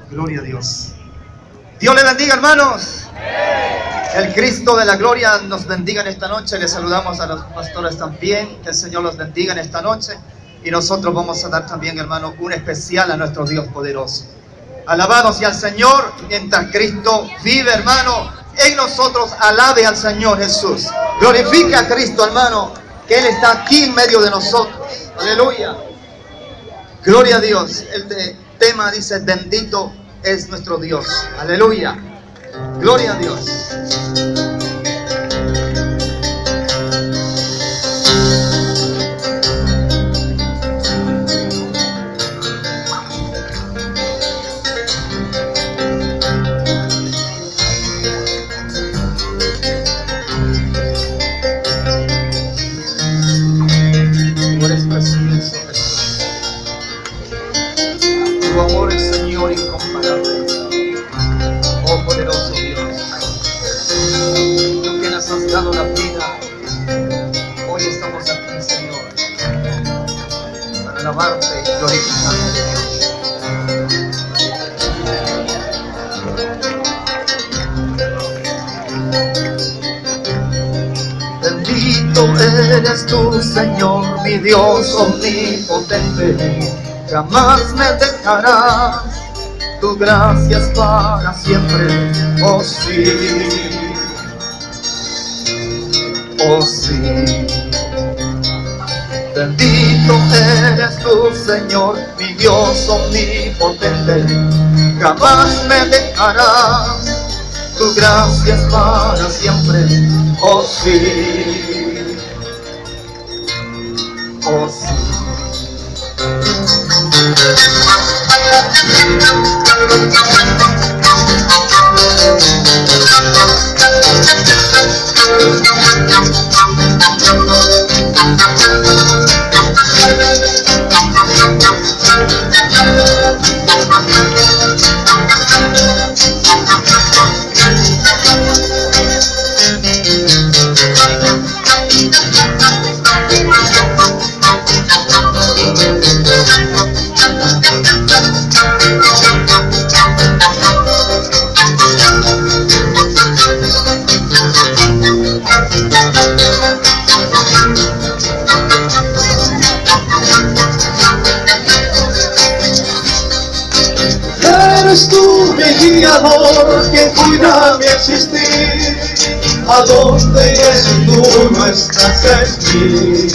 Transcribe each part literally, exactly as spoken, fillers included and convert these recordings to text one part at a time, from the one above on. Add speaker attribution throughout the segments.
Speaker 1: Gloria a Dios. Dios le bendiga, hermanos. El Cristo de la gloria nos bendiga en esta noche. Les saludamos a los pastores también. Que el Señor los bendiga en esta noche. Y nosotros vamos a dar también, hermano, un especial a nuestro Dios poderoso. Alabado sea el Señor mientras Cristo vive, hermano. En nosotros alabe al Señor Jesús. Glorifica a Cristo, hermano, que Él está aquí en medio de nosotros. Aleluya. Gloria a Dios. El te tema dice: bendito es nuestro Dios. Aleluya. Gloria a Dios. Tú eres precioso, Jesús. Tu amor es, Señor, incomparable. Oh poderoso Dios, tú que nos has dado la vida, hoy estamos aquí, Señor, para alabarte y glorificarte, Dios. Bendito eres tú, Señor, mi Dios omnipotente, jamás me dejarás. Tu gracia es para siempre, oh sí, oh sí. Bendito eres tú, Señor, mi Dios omnipotente, jamás me dejarás. Tu gracia es para siempre, oh sí, oh sí.
Speaker 2: Eres tú mi guiador que cuida mi existir, a donde tú no estás en mí.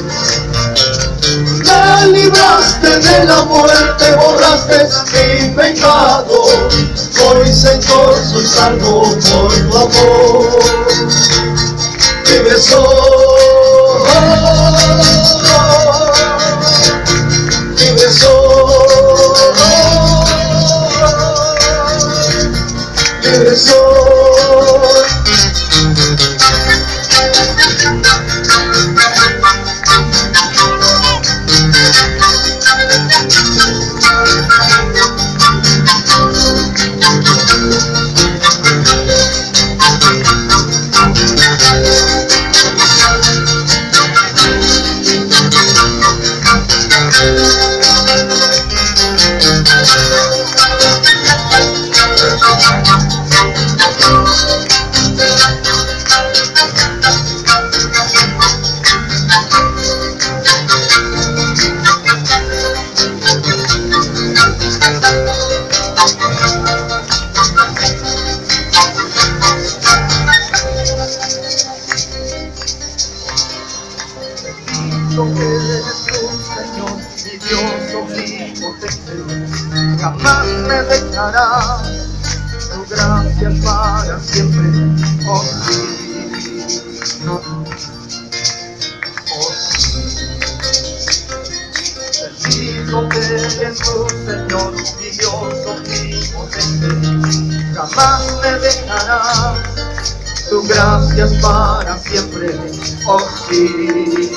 Speaker 2: Me libraste de la muerte, borraste mi pecado. Hoy, Señor, soy salvo por tu amor. Libre soy, libre soy, libre soy. Eres tú, Señor, mi Dios omnipotente, jamás me dejarás. Tu gracia es para siempre, oh sí, oh sí. Bendito eres tú, Señor, mi Dios omnipotente, jamás me dejarás. Tu gracia es para siempre, oh sí,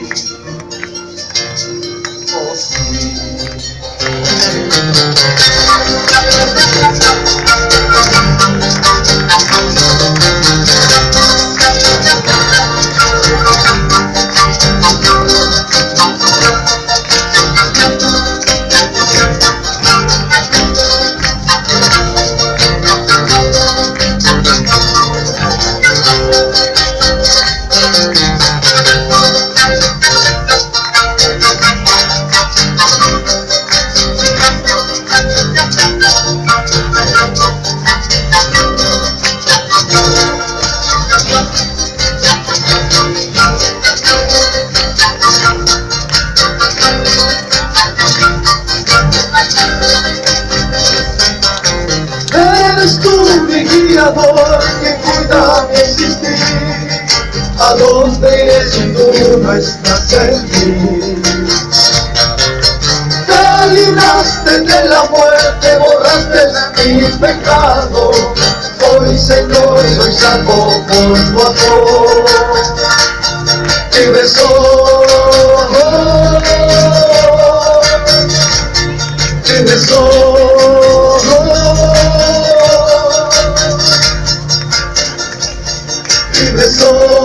Speaker 2: oh sí. Eres tú mi guiador que cuida mi existir. ¿A dónde iré si tú no estás en mí? Te libraste de la muerte, borraste mi pecado. Hoy, Señor, soy salvo por tu amor. Libre soy, libre soy. Libre soy.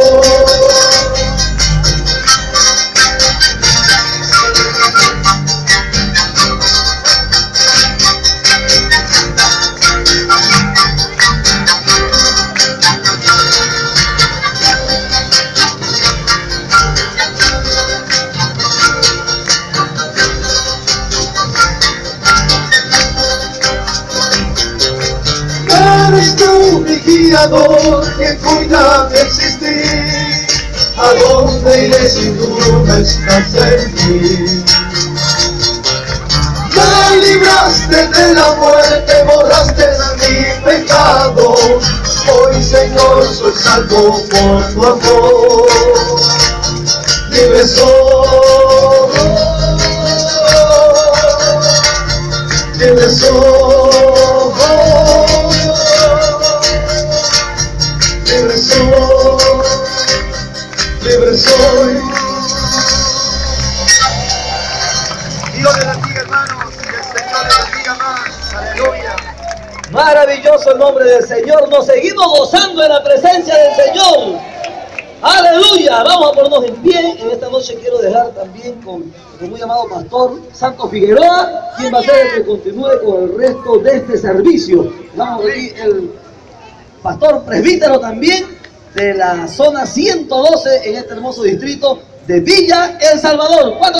Speaker 2: Eres tú mi guiador que cuida mi existir. ¿A dónde iré si tú no estás en mí? Me libraste de la muerte, borraste mi pecado. Hoy, Señor, soy salvo por tu amor. Libre soy, libre soy. Libre soy, libre soy.
Speaker 1: Dios les bendiga, hermanos, que el Señor les bendiga más. Aleluya.
Speaker 3: Maravilloso el nombre del Señor. Nos seguimos gozando en la presencia del Señor. Aleluya. Vamos a ponernos en pie. En esta noche quiero dejar también con el muy amado pastor Santos Figueroa, quien va a ser el que continúe con el resto de este servicio. Vamos aquí el pastor presbítero también de la zona ciento doce en este hermoso distrito de Villa El Salvador.